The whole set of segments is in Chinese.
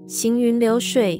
行云流水。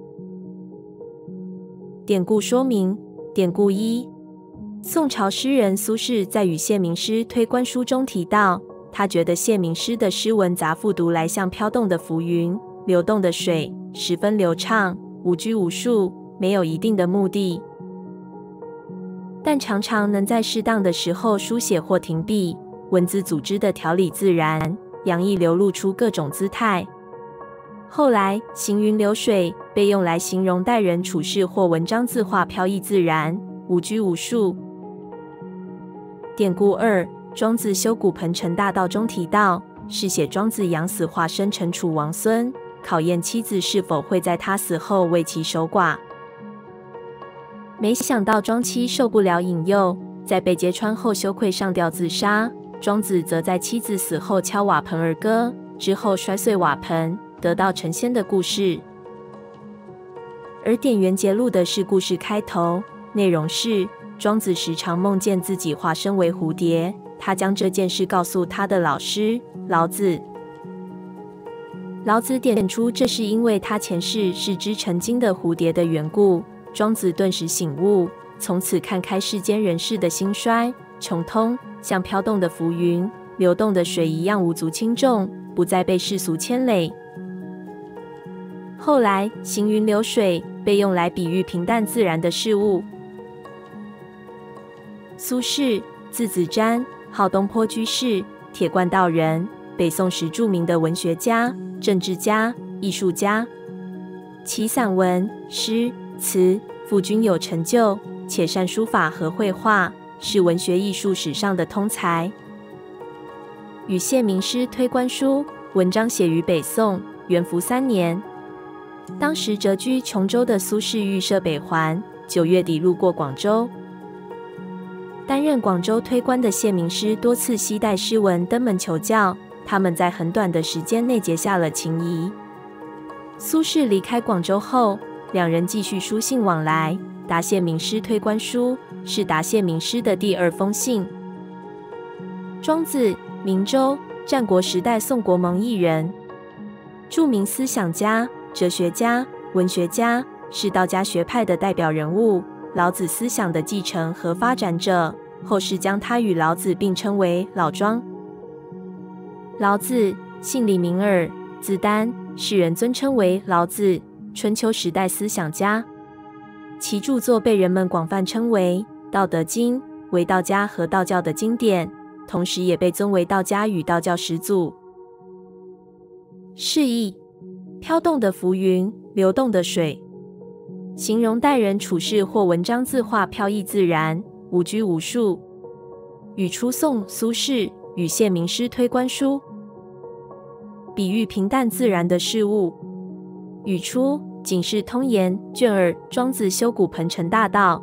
典故说明：典故一，宋朝诗人苏轼在与谢名诗推官书中提到，他觉得谢名诗的诗文杂复读来像飘动的浮云、流动的水，十分流畅，无拘无束，没有一定的目的，但常常能在适当的时候书写或停笔，文字组织的条理自然，洋溢流露出各种姿态。后来行云流水被用来形容待人处事或文章字画飘逸自然，无拘无束。典故二，庄子修古盆城大道中提到，是写庄子养死化身成楚王孙，考验妻子是否会在他死后为其守寡。没想到庄妻受不了引诱，在被揭穿后羞愧上吊自杀，庄子则在妻子死后敲瓦盆而歌，之后摔碎瓦盆，得到成仙的故事。而典元节录的是故事开头，内容是庄子时常梦见自己化身为蝴蝶，他将这件事告诉他的老师老子。老子点出这是因为他前世是只成精的蝴蝶的缘故，庄子顿时醒悟，从此看开世间人世的兴衰穷通，像飘动的浮云、流动的水一样无足轻重，不再被世俗牵累。后来行云流水被用来比喻平淡自然的事物。苏轼，字子瞻，号东坡居士，铁罐道人，北宋时著名的文学家、政治家、艺术家。其散文、诗、词赋均有成就，且善书法和绘画，是文学艺术史上的通才。与谢名诗推官书，文章写于北宋元符3年。当时谪居琼州的苏轼预设北还，9月底路过广州。担任广州推官的谢名诗多次携带诗文登门求教，他们在很短的时间内结下了情谊。苏轼离开广州后，两人继续书信往来。答谢名诗推官书是答谢名诗的第2封信。庄子，明州，战国时代宋国蒙邑人，著名思想家、哲学家、文学家，是道家学派的代表人物，老子思想的继承和发展者，后世将他与老子并称为老庄。老子，姓李名耳，字丹，世人尊称为老子，春秋时代思想家。其著作被人们广泛称为《道德经》，为道家和道教的经典，同时也被尊为道家与道教始祖。释义：飘动的浮云，流动的水，形容待人处事或文章字画飘逸自然，无拘无束。语出宋苏轼与谢名诗推官书，比喻平淡自然的事物。语出《警世通言》卷2，庄子修古盆城大道。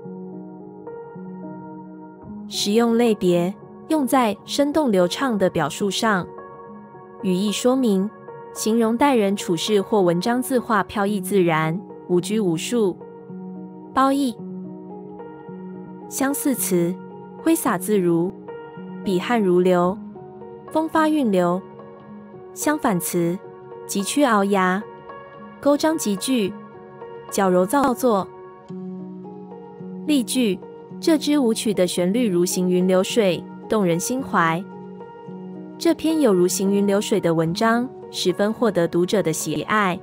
实用类别，用在生动流畅的表述上。语义说明，形容待人处事或文章字画飘逸自然，无拘无束。褒义，相似词，挥洒自如，笔汗如流，风发韵流。相反词，急曲聱牙，勾张急句，矫揉造作。例句：这支舞曲的旋律如行云流水，动人心怀。这篇有如行云流水的文章，十分获得读者的喜爱。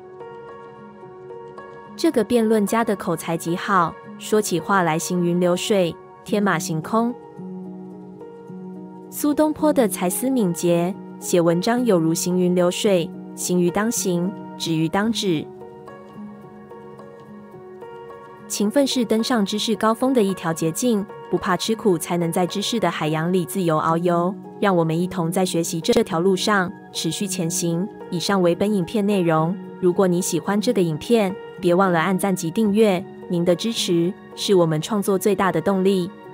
这个辩论家的口才极好，说起话来行云流水，天马行空。苏东坡的才思敏捷，写文章有如行云流水，行于当行，止于当止。勤奋是登上知识高峰的一条捷径，不怕吃苦，才能在知识的海洋里自由遨游。让我们一同在学习这条路上持续前行。以上为本影片内容。如果你喜欢这个影片，别忘了按赞及订阅。您的支持是我们创作最大的动力。